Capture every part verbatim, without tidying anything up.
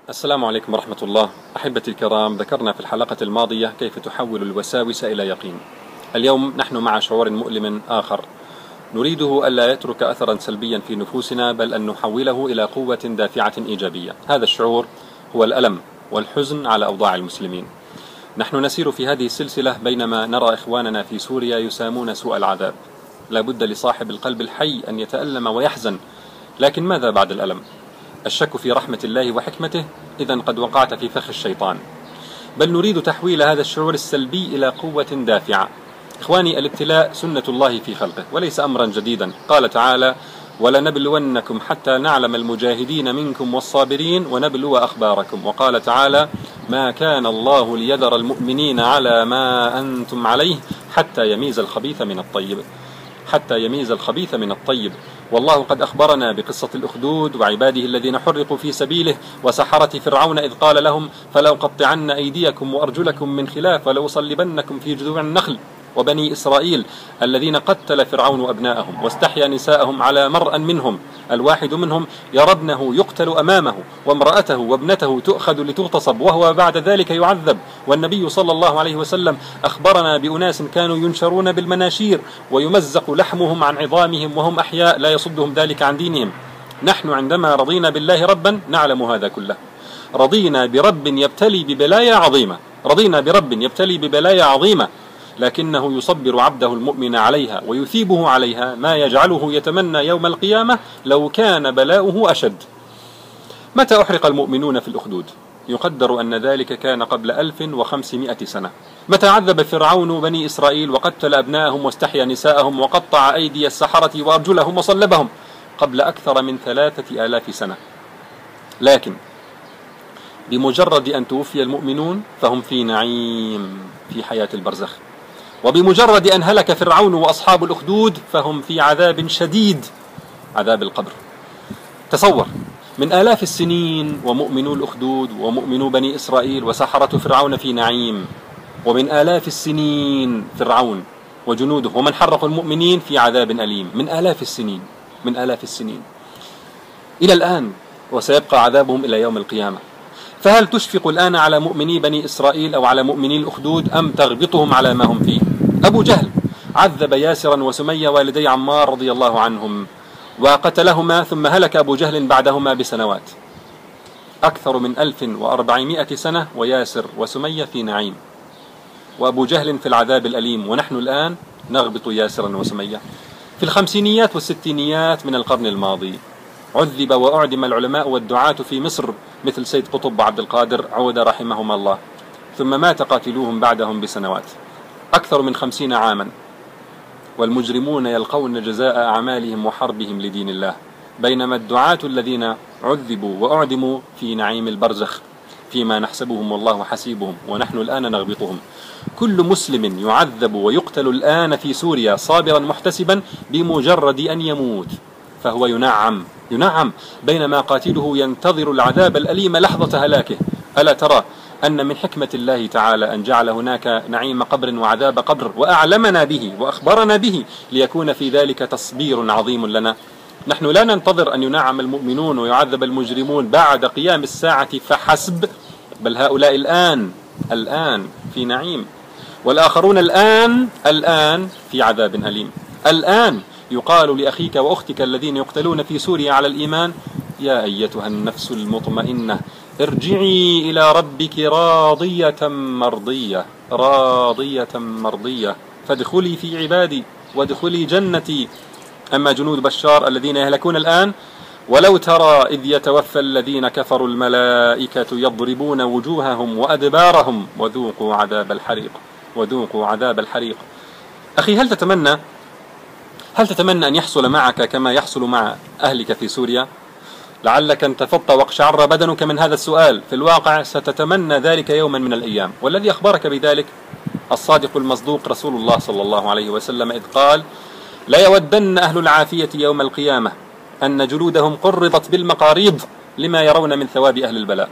السلام عليكم ورحمة الله. أحبتي الكرام، ذكرنا في الحلقة الماضية كيف تحول الوساوس إلى يقين. اليوم نحن مع شعور مؤلم آخر نريده ألا يترك أثرا سلبيا في نفوسنا، بل أن نحوله إلى قوة دافعة إيجابية. هذا الشعور هو الألم والحزن على أوضاع المسلمين. نحن نسير في هذه السلسلة بينما نرى إخواننا في سوريا يسامون سوء العذاب. لا بد لصاحب القلب الحي أن يتألم ويحزن، لكن ماذا بعد الألم؟ الشك في رحمة الله وحكمته، إذن قد وقعت في فخ الشيطان. بل نريد تحويل هذا الشعور السلبي إلى قوة دافعة. إخواني، الابتلاء سنة الله في خلقه وليس أمرا جديدا. قال تعالى: ولنبلونكم حتى نعلم المجاهدين منكم والصابرين ونبلو أخباركم. وقال تعالى: ما كان الله ليذر المؤمنين على ما أنتم عليه حتى يميز الخبيث من الطيب حتى يميز الخبيث من الطيب. والله قد أخبرنا بقصة الأخدود وعباده الذين حرقوا في سبيله، وسحرة فرعون إذ قال لهم: فلأقطعن أيديكم وأرجلكم من خلاف ولأصلبنكم في جذوع النخل. وبني إسرائيل الذين قتل فرعون أبناءهم واستحيا نساءهم على مرأ منهم، الواحد منهم يرى ابنه يقتل أمامه وامرأته وابنته تؤخذ لتغتصب وهو بعد ذلك يعذب. والنبي صلى الله عليه وسلم أخبرنا بأناس كانوا ينشرون بالمناشير ويمزق لحمهم عن عظامهم وهم أحياء، لا يصدهم ذلك عن دينهم. نحن عندما رضينا بالله ربا نعلم هذا كله. رضينا برب يبتلي ببلايا عظيمة رضينا برب يبتلي ببلايا عظيمة لكنه يصبر عبده المؤمن عليها ويثيبه عليها، ما يجعله يتمنى يوم القيامة لو كان بلاؤه أشد. متى أحرق المؤمنون في الأخدود؟ يقدر أن ذلك كان قبل ألف وخمسمائة سنة. متى عذب فرعون بني إسرائيل وقتل أبناءهم واستحيا نساءهم وقطع أيدي السحرة وأرجلهم وصلبهم؟ قبل أكثر من ثلاثة آلاف سنة. لكن بمجرد أن توفي المؤمنون فهم في نعيم في حياة البرزخ، وبمجرد أن هلك فرعون وأصحاب الأخدود فهم في عذاب شديد، عذاب القبر. تصور، من آلاف السنين ومؤمنو الأخدود ومؤمنو بني إسرائيل وسحرة فرعون في نعيم، ومن آلاف السنين فرعون وجنوده ومن حرقوا المؤمنين في عذاب أليم. من آلاف السنين من آلاف السنين إلى الآن، وسيبقى عذابهم إلى يوم القيامة. فهل تشفق الآن على مؤمني بني إسرائيل أو على مؤمني الأخدود، أم تغبطهم على ما هم فيه؟ أبو جهل عذب ياسرا وسمية والدي عمار رضي الله عنهم وقتلهما، ثم هلك أبو جهل بعدهما بسنوات. أكثر من ألف وأربعمائة سنة وياسر وسمية في نعيم، وأبو جهل في العذاب الأليم، ونحن الآن نغبط ياسرا وسمية. في الخمسينيات والستينيات من القرن الماضي عذب وأعدم العلماء والدعاة في مصر مثل سيد قطب وعبد القادر عودة رحمهما الله، ثم مات قاتلوهم بعدهم بسنوات. أكثر من خمسين عاما والمجرمون يلقون جزاء أعمالهم وحربهم لدين الله، بينما الدعاة الذين عذبوا وأعدموا في نعيم البرزخ فيما نحسبهم والله حسيبهم، ونحن الآن نغبطهم. كل مسلم يعذب ويقتل الآن في سوريا صابرا محتسبا بمجرد أن يموت فهو ينعم ينعم بينما قاتله ينتظر العذاب الأليم لحظة هلاكه. ألا ترى أن من حكمة الله تعالى أن جعل هناك نعيم قبر وعذاب قبر، وأعلمنا به وأخبرنا به ليكون في ذلك تصبير عظيم لنا. نحن لا ننتظر أن ينعم المؤمنون ويعذب المجرمون بعد قيام الساعة فحسب، بل هؤلاء الآن الآن في نعيم، والآخرون الآن الآن في عذاب أليم. الآن يقال لأخيك وأختك الذين يقتلون في سوريا على الإيمان: يا أيتها النفس المطمئنة ارجعي إلى ربك راضية مرضية راضية مرضية فادخلي في عبادي وادخلي جنتي. أما جنود بشار الذين يهلكون الآن، ولو ترى إذ يتوفى الذين كفروا الملائكة يضربون وجوههم وأدبارهم وذوقوا عذاب الحريق وذوقوا عذاب الحريق. أخي، هل تتمنى هل تتمنى أن يحصل معك كما يحصل مع أهلك في سوريا؟ لعلك انتفضت واقشعر بدنك من هذا السؤال. في الواقع ستتمنى ذلك يوما من الأيام، والذي أخبرك بذلك الصادق المصدوق رسول الله صلى الله عليه وسلم، إذ قال: لا يودن أهل العافية يوم القيامة أن جلودهم قرضت بالمقاريض لما يرون من ثواب أهل البلاء.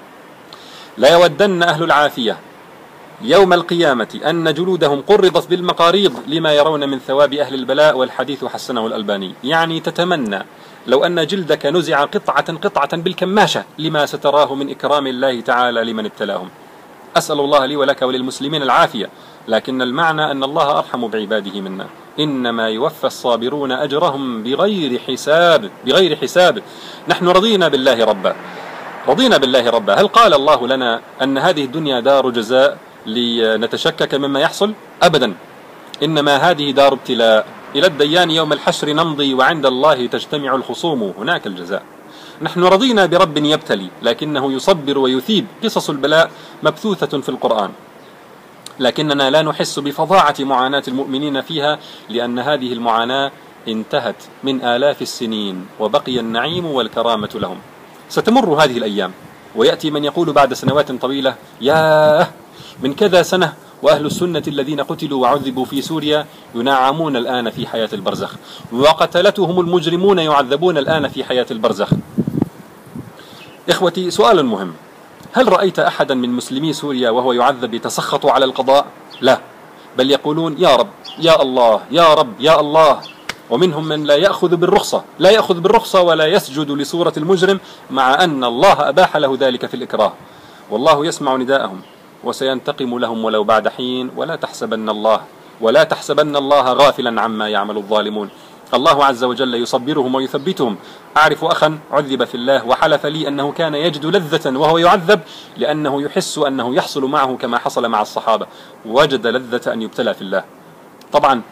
لا يودن أهل العافية يوم القيامة أن جلودهم قرضت بالمقاريض لما يرون من ثواب أهل البلاء. والحديث حسنه الألباني. يعني تتمنى لو أن جلدك نزع قطعة قطعة بالكماشة لما ستراه من إكرام الله تعالى لمن ابتلاهم. أسأل الله لي ولك وللمسلمين العافية، لكن المعنى أن الله أرحم بعباده منا. إنما يوفى الصابرون أجرهم بغير حساب بغير حساب. نحن رضينا بالله ربا رضينا بالله ربا. هل قال الله لنا أن هذه الدنيا دار جزاء لنتشكك مما يحصل؟ أبدا، إنما هذه دار ابتلاء. إلى الديان يوم الحشر نمضي وعند الله تجتمع الخصوم، هناك الجزاء. نحن رضينا برب يبتلي لكنه يصبر ويثيب. قصص البلاء مبثوثة في القرآن، لكننا لا نحس بفظاعة معاناة المؤمنين فيها، لأن هذه المعاناة انتهت من آلاف السنين وبقي النعيم والكرامة لهم. ستمر هذه الأيام ويأتي من يقول بعد سنوات طويلة: ياه، من كذا سنة وأهل السنة الذين قتلوا وعذبوا في سوريا ينعمون الآن في حياة البرزخ، وقتلتهم المجرمون يعذبون الآن في حياة البرزخ. إخوتي، سؤال مهم: هل رأيت أحدا من مسلمي سوريا وهو يعذب يتسخط على القضاء؟ لا، بل يقولون: يا رب، يا الله، يا رب، يا الله. ومنهم من لا يأخذ بالرخصة لا يأخذ بالرخصة ولا يسجد لصورة المجرم، مع أن الله أباح له ذلك في الإكراه. والله يسمع نداءهم وسينتقم لهم ولو بعد حين. ولا تحسبن الله ولا تحسبن الله غافلا عما يعمل الظالمون. الله عز وجل يصبرهم ويثبتهم. أعرف أخا عذب في الله وحلف لي أنه كان يجد لذة وهو يعذب، لأنه يحس أنه يحصل معه كما حصل مع الصحابة، وجد لذة أن يبتلى في الله. طبعا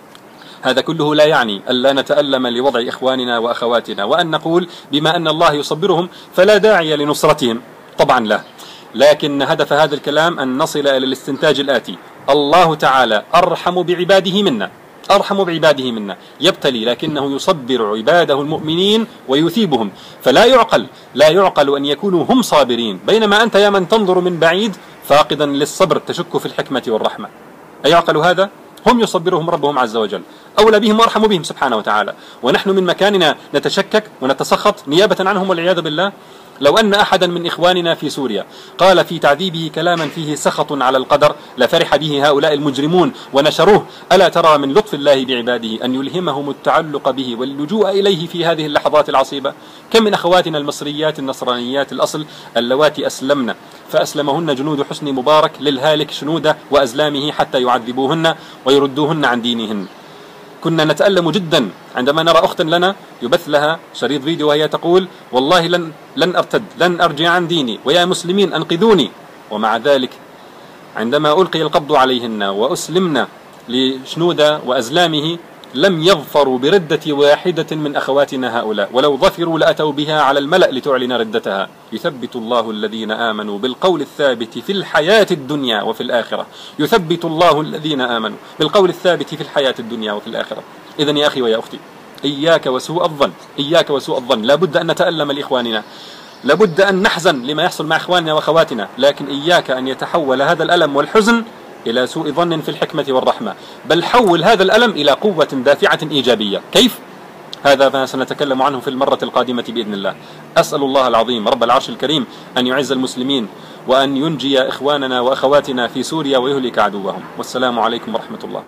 هذا كله لا يعني ألا نتألم لوضع إخواننا وأخواتنا، وأن نقول بما أن الله يصبرهم فلا داعي لنصرتهم. طبعا لا، لكن هدف هذا الكلام أن نصل إلى الاستنتاج الآتي: الله تعالى أرحم بعباده منا أرحم بعباده منا يبتلي لكنه يصبر عباده المؤمنين ويثيبهم. فلا يعقل لا يعقل أن يكونوا هم صابرين، بينما أنت يا من تنظر من بعيد فاقدا للصبر تشك في الحكمة والرحمة. أيعقل هذا؟ هم يصبرهم ربهم عز وجل، أولى بهم وأرحم بهم سبحانه وتعالى، ونحن من مكاننا نتشكك ونتسخط نيابة عنهم والعياذ بالله. لو أن أحدا من إخواننا في سوريا قال في تعذيبه كلاما فيه سخط على القدر لفرح به هؤلاء المجرمون ونشروه. ألا ترى من لطف الله بعباده أن يلهمهم التعلق به واللجوء إليه في هذه اللحظات العصيبة؟ كم من أخواتنا المصريات النصرانيات الأصل اللواتي أسلمن فأسلمهن جنود حسني مبارك للهالك شنوده وأزلامه حتى يعذبوهن ويردوهن عن دينهن. كنا نتألم جدا عندما نرى أختا لنا يبث لها شريط فيديو وهي تقول: والله لن لن أرتد، لن أرجع عن ديني، ويا مسلمين أنقذوني. ومع ذلك عندما ألقي القبض عليهن وأسلمنا لشنودة وأزلامه لم يظفروا بردة واحدة من أخواتنا هؤلاء، ولو ظفروا لأتوا بها على الملأ لتعلن ردتها. يثبت الله الذين آمنوا بالقول الثابت في الحياة الدنيا وفي الآخرة يثبت الله الذين آمنوا بالقول الثابت في الحياة الدنيا وفي الآخرة. إذن يا أخي ويا أختي، إياك وسوء الظن إياك وسوء الظن. لابد أن نتألم لإخواننا، لابد أن نحزن لما يحصل مع إخواننا وأخواتنا، لكن إياك أن يتحول هذا الألم والحزن إلى سوء ظن في الحكمة والرحمة، بل حول هذا الألم إلى قوة دافعة إيجابية. كيف؟ هذا ما سنتكلم عنه في المرة القادمة بإذن الله. أسأل الله العظيم رب العرش الكريم أن يعز المسلمين وأن ينجي إخواننا وأخواتنا في سوريا ويهلك عدوهم. والسلام عليكم ورحمة الله.